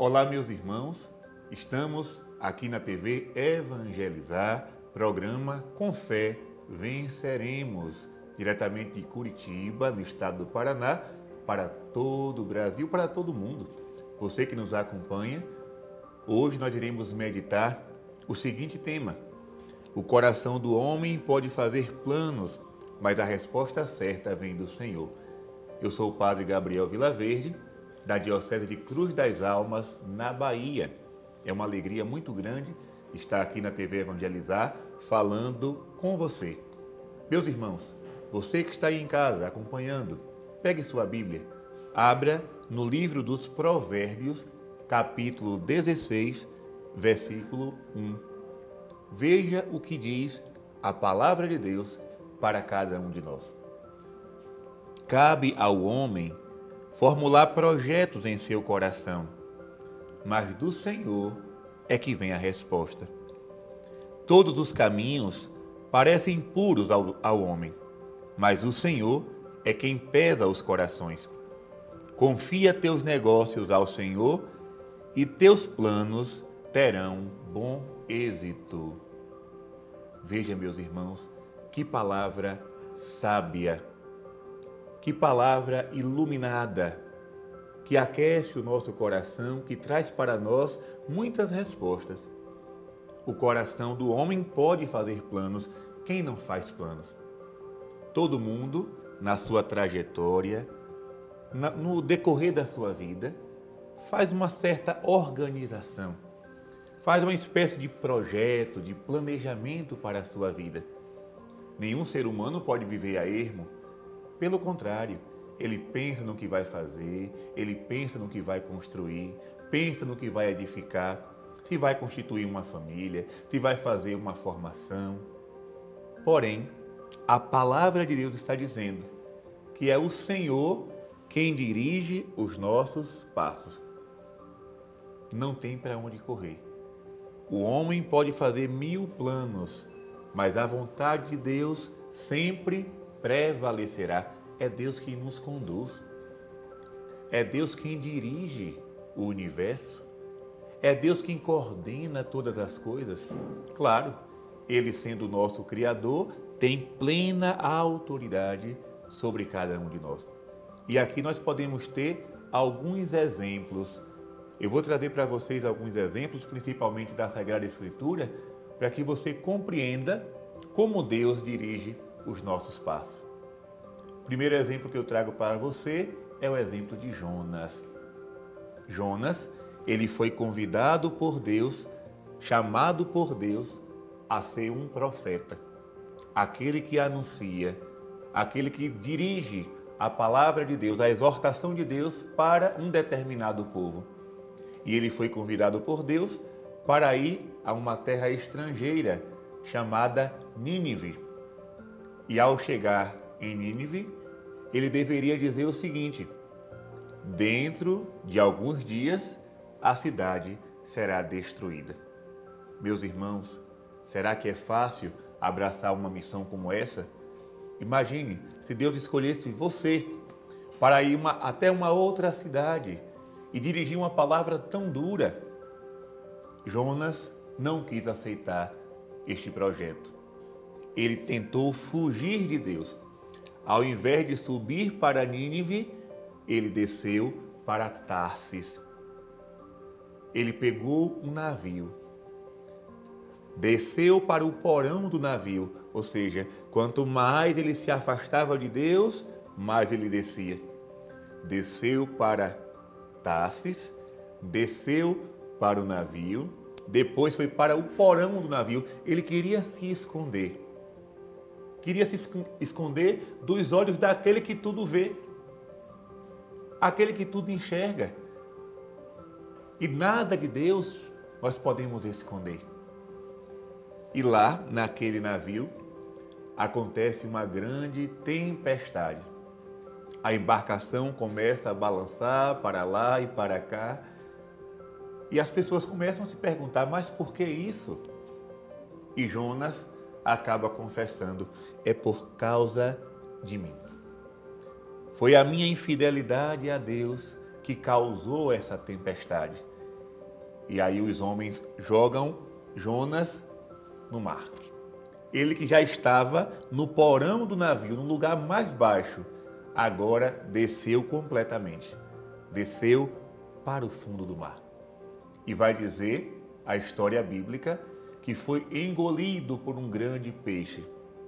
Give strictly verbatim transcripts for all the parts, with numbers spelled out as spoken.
Olá, meus irmãos, estamos aqui na T V Evangelizar, programa Com Fé Venceremos, diretamente de Curitiba, no estado do Paraná, para todo o Brasil, para todo o mundo. Você que nos acompanha, hoje nós iremos meditar o seguinte tema: o coração do homem pode fazer planos, mas a resposta certa vem do Senhor. Eu sou o padre Gabriel Vilaverde, da Diocese de Cruz das Almas, na Bahia. É uma alegria muito grande estar aqui na T V Evangelizar, falando com você. Meus irmãos, você que está aí em casa acompanhando, pegue sua Bíblia, abra no livro dos Provérbios, capítulo dezesseis, versículo um. Veja o que diz a palavra de Deus para cada um de nós. Cabe ao homem formular projetos em seu coração, mas do Senhor é que vem a resposta. Todos os caminhos parecem puros ao, ao homem, mas o Senhor é quem pesa os corações. Confia teus negócios ao Senhor e teus planos terão bom êxito. Veja, meus irmãos, que palavra sábia, que palavra iluminada, que aquece o nosso coração, que traz para nós muitas respostas. O coração do homem pode fazer planos, quem não faz planos? Todo mundo, na sua trajetória, na, no decorrer da sua vida, faz uma certa organização, faz uma espécie de projeto, de planejamento para a sua vida. Nenhum ser humano pode viver a ermo. Pelo contrário, ele pensa no que vai fazer, ele pensa no que vai construir, pensa no que vai edificar, se vai constituir uma família, se vai fazer uma formação. Porém, a palavra de Deus está dizendo que é o Senhor quem dirige os nossos passos. Não tem para onde correr. O homem pode fazer mil planos, mas a vontade de Deus sempre prevalecerá. É Deus quem nos conduz. É Deus quem dirige o universo. É Deus quem coordena todas as coisas. Claro, Ele, sendo o nosso Criador, tem plena autoridade sobre cada um de nós. E aqui nós podemos ter alguns exemplos. Eu vou trazer para vocês alguns exemplos, principalmente da Sagrada Escritura, para que você compreenda como Deus dirige os nossos passos. O primeiro exemplo que eu trago para você é o exemplo de Jonas. Jonas, ele foi convidado por Deus, chamado por Deus a ser um profeta. Aquele que anuncia, aquele que dirige a palavra de Deus, a exortação de Deus para um determinado povo. E ele foi convidado por Deus para ir a uma terra estrangeira chamada Nínive. E ao chegar em Nínive, ele deveria dizer o seguinte: dentro de alguns dias a cidade será destruída. Meus irmãos, será que é fácil abraçar uma missão como essa? Imagine se Deus escolhesse você para ir uma, até uma outra cidade e dirigir uma palavra tão dura. Jonas não quis aceitar este projeto. Ele tentou fugir de Deus. Ao invés de subir para Nínive, ele desceu para Tarsis. Ele pegou um navio, desceu para o porão do navio, ou seja, quanto mais ele se afastava de Deus, mais ele descia. Desceu para Tarsis, desceu para o navio, depois foi para o porão do navio. Ele queria se esconder. Queria se esconder dos olhos daquele que tudo vê, aquele que tudo enxerga. E nada de Deus nós podemos esconder. E lá, naquele navio, acontece uma grande tempestade. A embarcação começa a balançar para lá e para cá. E as pessoas começam a se perguntar, mas por que isso? E Jonas acaba confessando, é por causa de mim. Foi a minha infidelidade a Deus que causou essa tempestade. E aí os homens jogam Jonas no mar. Ele que já estava no porão do navio, no lugar mais baixo, agora desceu completamente. Desceu para o fundo do mar. E vai dizer a história bíblica que foi engolido por um grande peixe.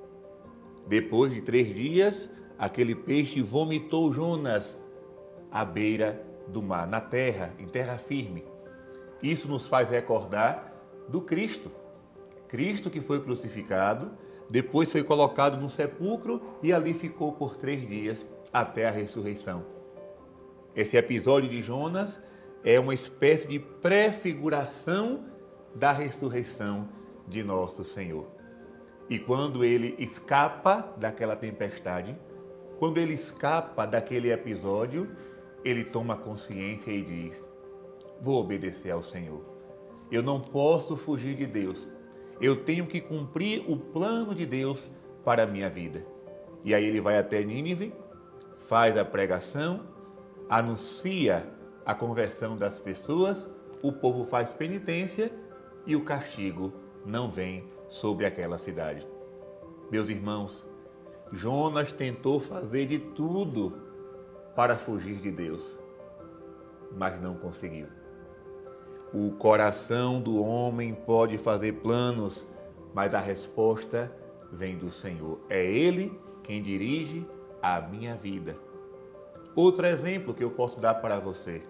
Depois de três dias, aquele peixe vomitou Jonas à beira do mar, na terra, em terra firme. Isso nos faz recordar do Cristo. Cristo que foi crucificado, depois foi colocado no sepulcro e ali ficou por três dias até a ressurreição. Esse episódio de Jonas é uma espécie de prefiguração da ressurreição de nosso Senhor. E quando ele escapa daquela tempestade, quando ele escapa daquele episódio, ele toma consciência e diz: vou obedecer ao Senhor. Eu não posso fugir de Deus. Eu tenho que cumprir o plano de Deus para a minha vida. E aí ele vai até Nínive, faz a pregação, anuncia a conversão das pessoas, o povo faz penitência e o castigo não vem sobre aquela cidade. Meus irmãos, Jonas tentou fazer de tudo para fugir de Deus, mas não conseguiu. O coração do homem pode fazer planos, mas a resposta vem do Senhor. É Ele quem dirige a minha vida. Outro exemplo que eu posso dar para você: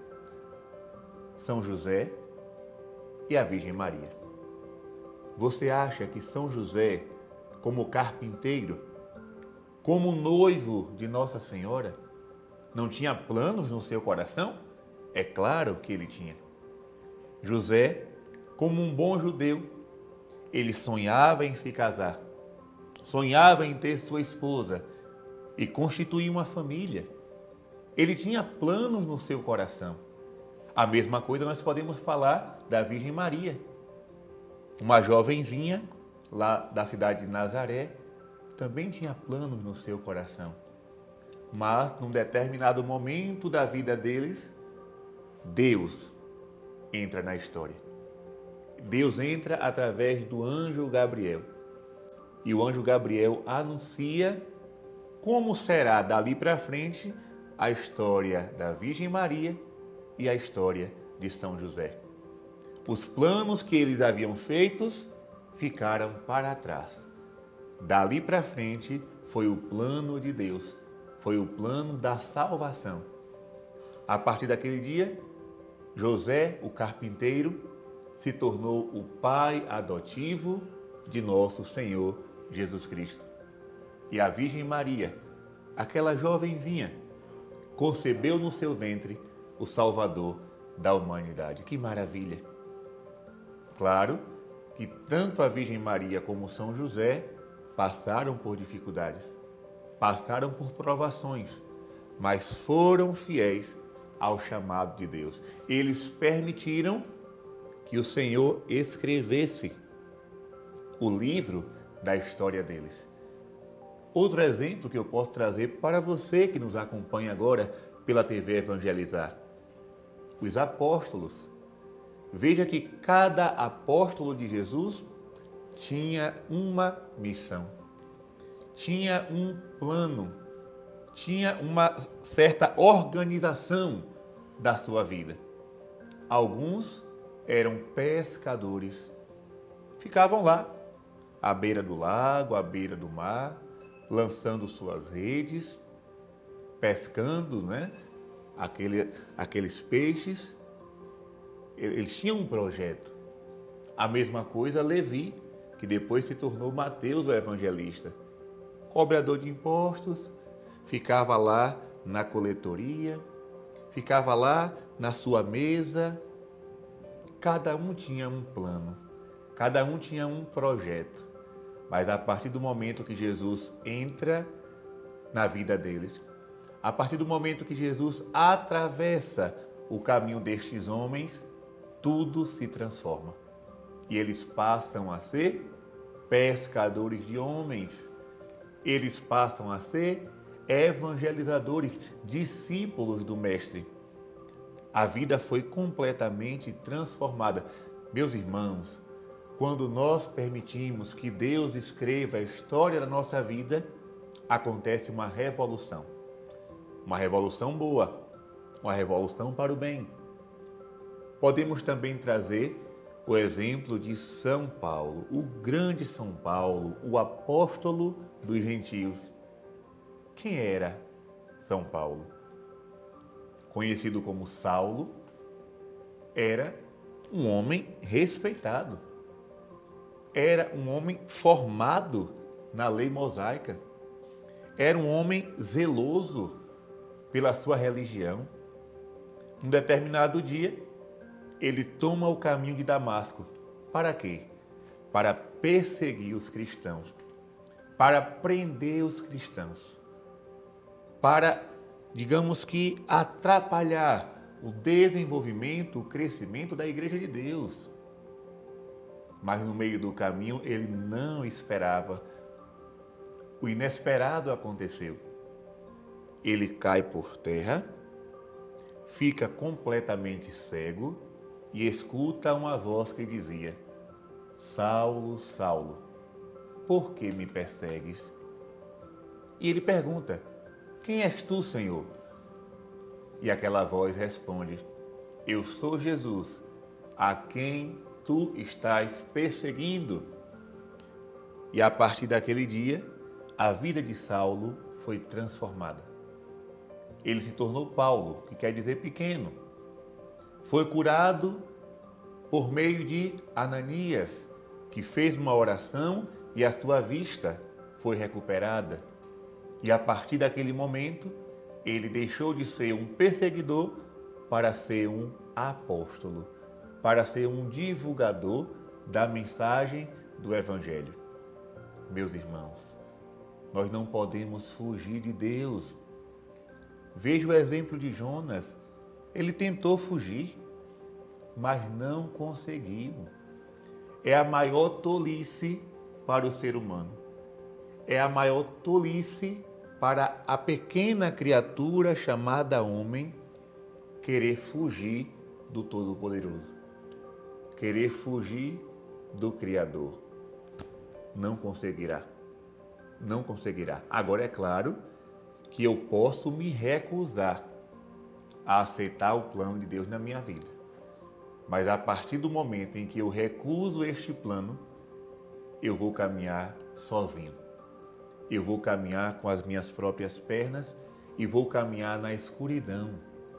São José e a Virgem Maria. Você acha que São José, como carpinteiro, como noivo de Nossa Senhora, não tinha planos no seu coração? É claro que ele tinha. José, como um bom judeu, ele sonhava em se casar, sonhava em ter sua esposa e constituir uma família. Ele tinha planos no seu coração. A mesma coisa nós podemos falar da Virgem Maria, uma jovenzinha lá da cidade de Nazaré, também tinha planos no seu coração. Mas, num determinado momento da vida deles, Deus entra na história. Deus entra através do anjo Gabriel. E o anjo Gabriel anuncia como será dali para frente a história da Virgem Maria e a história de São José. Os planos que eles haviam feitos ficaram para trás. Dali para frente foi o plano de Deus, foi o plano da salvação. A partir daquele dia, José, o carpinteiro, se tornou o pai adotivo de nosso Senhor Jesus Cristo. E a Virgem Maria, aquela jovenzinha, concebeu no seu ventre o Salvador da humanidade. Que maravilha! Claro que tanto a Virgem Maria como São José passaram por dificuldades, passaram por provações, mas foram fiéis ao chamado de Deus. Eles permitiram que o Senhor escrevesse o livro da história deles. Outro exemplo que eu posso trazer para você que nos acompanha agora pela T V Evangelizar: os apóstolos. Veja que cada apóstolo de Jesus tinha uma missão, tinha um plano, tinha uma certa organização da sua vida. Alguns eram pescadores, ficavam lá, à beira do lago, à beira do mar, lançando suas redes, pescando, né? Aquele, aqueles peixes. Eles tinham um projeto. A mesma coisa Levi, que depois se tornou Mateus, o evangelista. Cobrador de impostos, ficava lá na coletoria, ficava lá na sua mesa. Cada um tinha um plano, cada um tinha um projeto. Mas a partir do momento que Jesus entra na vida deles, a partir do momento que Jesus atravessa o caminho destes homens, tudo se transforma. E eles passam a ser pescadores de homens. Eles passam a ser evangelizadores, discípulos do Mestre. A vida foi completamente transformada. Meus irmãos, quando nós permitimos que Deus escreva a história da nossa vida, acontece uma revolução. Uma revolução boa, uma revolução para o bem. Podemos também trazer o exemplo de São Paulo, o grande São Paulo, o apóstolo dos gentios. Quem era São Paulo? Conhecido como Saulo, era um homem respeitado. Era um homem formado na lei mosaica. Era um homem zeloso pela sua religião. Um determinado dia, ele toma o caminho de Damasco. Para quê? Para perseguir os cristãos, para prender os cristãos, para, digamos que, atrapalhar o desenvolvimento, o crescimento da Igreja de Deus. Mas no meio do caminho ele não esperava. O inesperado aconteceu. Ele cai por terra, fica completamente cego e escuta uma voz que dizia: Saulo, Saulo, por que me persegues? E ele pergunta: quem és tu, Senhor? E aquela voz responde: eu sou Jesus, a quem tu estás perseguindo. E a partir daquele dia, a vida de Saulo foi transformada. Ele se tornou Paulo, que quer dizer pequeno. Foi curado por meio de Ananias, que fez uma oração e a sua vista foi recuperada. E a partir daquele momento, ele deixou de ser um perseguidor para ser um apóstolo, para ser um divulgador da mensagem do Evangelho. Meus irmãos, nós não podemos fugir de Deus. Veja o exemplo de Jonas. Ele tentou fugir, mas não conseguiu. É a maior tolice para o ser humano. É a maior tolice para a pequena criatura chamada homem querer fugir do Todo-Poderoso, querer fugir do Criador. Não conseguirá. Não conseguirá. Agora, é claro que eu posso me recusar a aceitar o plano de Deus na minha vida. Mas a partir do momento em que eu recuso este plano, eu vou caminhar sozinho. Eu vou caminhar com as minhas próprias pernas e vou caminhar na escuridão.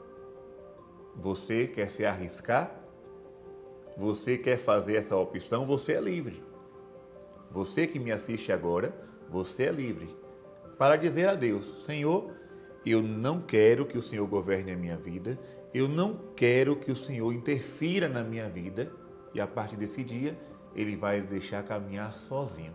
Você quer se arriscar? Você quer fazer essa opção? Você é livre. Você que me assiste agora, você é livre para dizer a Deus: Senhor, eu não quero que o Senhor governe a minha vida, eu não quero que o Senhor interfira na minha vida, e a partir desse dia, Ele vai deixar caminhar sozinho.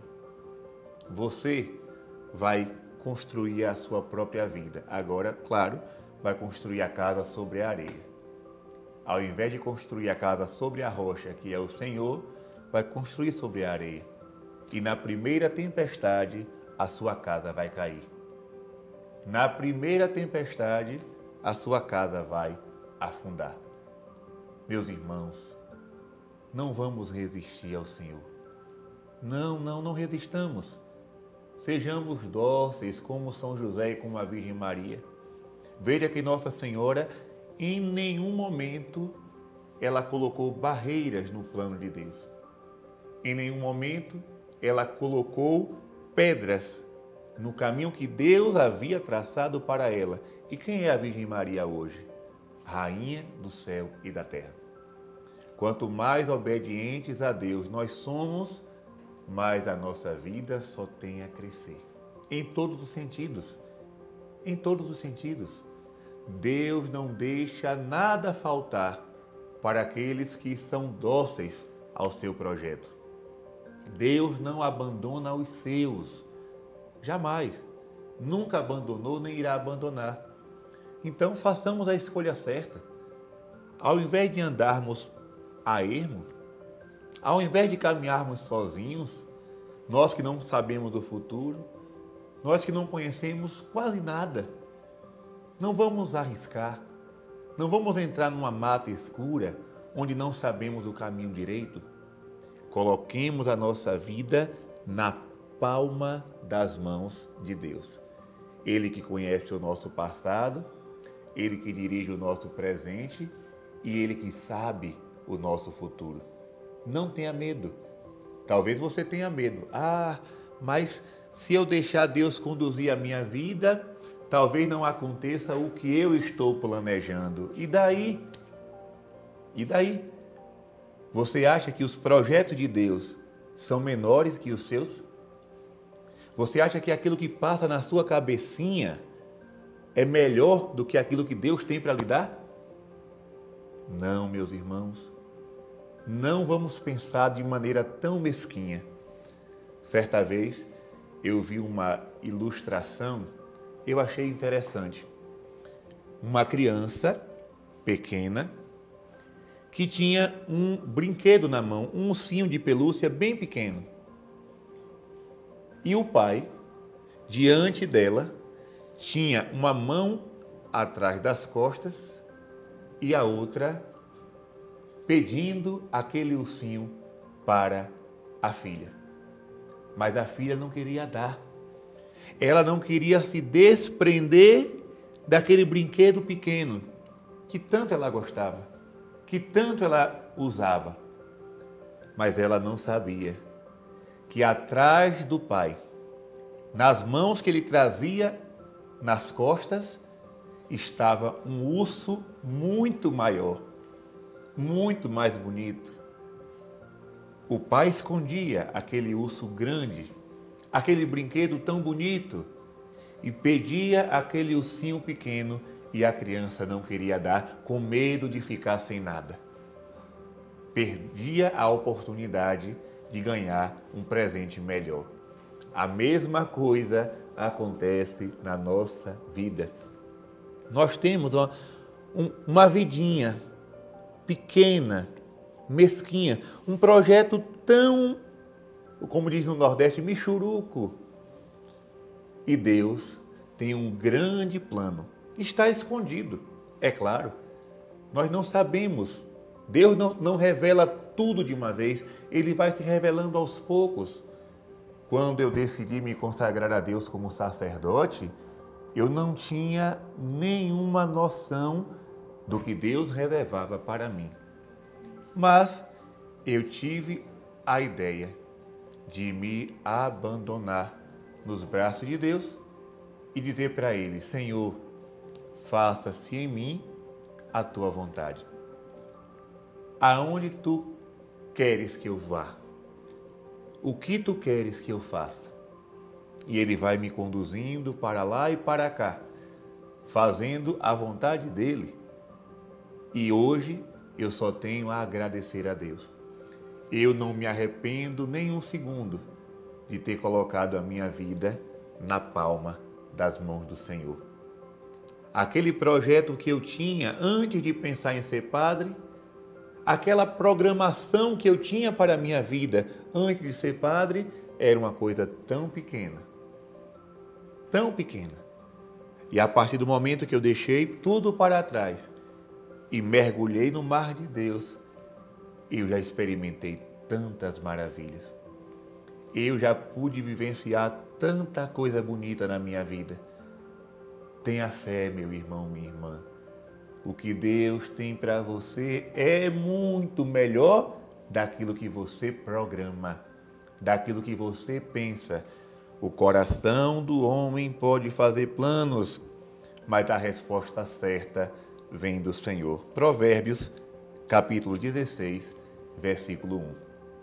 Você vai construir a sua própria vida. Agora, claro, vai construir a casa sobre a areia. Ao invés de construir a casa sobre a rocha, que é o Senhor, vai construir sobre a areia. E na primeira tempestade, a sua casa vai cair. Na primeira tempestade, a sua casa vai afundar. Meus irmãos, não vamos resistir ao Senhor. Não, não, não resistamos. Sejamos dóceis como São José e como a Virgem Maria. Veja que Nossa Senhora, em nenhum momento, ela colocou barreiras no plano de Deus. Em nenhum momento, ela colocou pedras no caminho que Deus havia traçado para ela. E quem é a Virgem Maria hoje? Rainha do céu e da terra. Quanto mais obedientes a Deus nós somos, mais a nossa vida só tem a crescer. Em todos os sentidos. Em todos os sentidos. Deus não deixa nada faltar para aqueles que são dóceis ao seu projeto. Deus não abandona os seus. Jamais. Nunca abandonou nem irá abandonar. Então façamos a escolha certa. Ao invés de andarmos a ermo, ao invés de caminharmos sozinhos, nós que não sabemos do futuro, nós que não conhecemos quase nada, não vamos arriscar, Não vamos entrar numa mata escura onde não sabemos o caminho direito. Coloquemos a nossa vida na palma das mãos de Deus. Ele que conhece o nosso passado, Ele que dirige o nosso presente e Ele que sabe o nosso futuro. Não tenha medo. Talvez você tenha medo. Ah, mas se eu deixar Deus conduzir a minha vida, talvez não aconteça o que eu estou planejando. E daí? E daí? Você acha que os projetos de Deus são menores que os seus? Você acha que aquilo que passa na sua cabecinha é melhor do que aquilo que Deus tem para lhe dar? Não, meus irmãos. Não vamos pensar de maneira tão mesquinha. Certa vez, eu vi uma ilustração, eu achei interessante. Uma criança pequena que tinha um brinquedo na mão, um ursinho de pelúcia bem pequeno. E o pai, diante dela, tinha uma mão atrás das costas e a outra pedindo aquele ursinho para a filha. Mas a filha não queria dar. Ela não queria se desprender daquele brinquedo pequeno que tanto ela gostava, que tanto ela usava. Mas ela não sabia que atrás do pai, nas mãos que ele trazia nas costas, estava um urso muito maior, muito mais bonito. O pai escondia aquele urso grande, aquele brinquedo tão bonito, e pedia aquele ursinho pequeno e a criança não queria dar, com medo de ficar sem nada. Perdia a oportunidade de ganhar um presente melhor. A mesma coisa acontece na nossa vida. Nós temos uma, um, uma vidinha pequena, mesquinha, um projeto tão, como diz no Nordeste, michuruco. E Deus tem um grande plano. Está escondido, é claro. Nós não sabemos. Deus não, não revela tudo de uma vez. Ele vai se revelando aos poucos. Quando eu decidi me consagrar a Deus como sacerdote, eu não tinha nenhuma noção do que Deus reservava para mim. Mas eu tive a ideia de me abandonar nos braços de Deus e dizer para Ele: Senhor, faça-se em mim a tua vontade. Aonde tu queres que eu vá? O que tu queres que eu faça? E Ele vai me conduzindo para lá e para cá, fazendo a vontade dEle. E hoje eu só tenho a agradecer a Deus. Eu não me arrependo nem um segundo de ter colocado a minha vida na palma das mãos do Senhor. Aquele projeto que eu tinha antes de pensar em ser padre, aquela programação que eu tinha para a minha vida antes de ser padre, era uma coisa tão pequena, tão pequena. E a partir do momento que eu deixei tudo para trás e mergulhei no mar de Deus, eu já experimentei tantas maravilhas. Eu já pude vivenciar tanta coisa bonita na minha vida. Tenha fé, meu irmão, minha irmã. O que Deus tem para você é muito melhor daquilo que você programa, daquilo que você pensa. O coração do homem pode fazer planos, mas a resposta certa vem do Senhor. Provérbios, capítulo dezesseis, versículo um.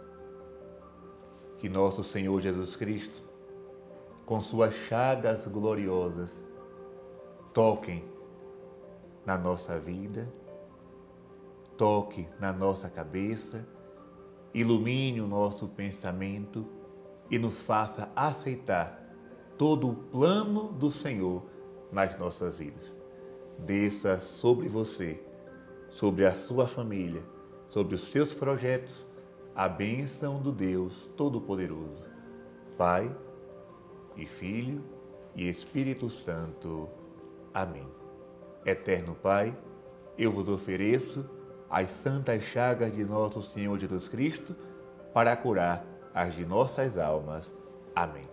Que nosso Senhor Jesus Cristo, com suas chagas gloriosas, toquem na nossa vida, toque na nossa cabeça, ilumine o nosso pensamento e nos faça aceitar todo o plano do Senhor nas nossas vidas. Desça sobre você, sobre a sua família, sobre os seus projetos, a bênção do Deus Todo-Poderoso, Pai e Filho e Espírito Santo. Amém. Eterno Pai, eu vos ofereço as santas chagas de nosso Senhor Jesus Cristo para curar as de nossas almas. Amém.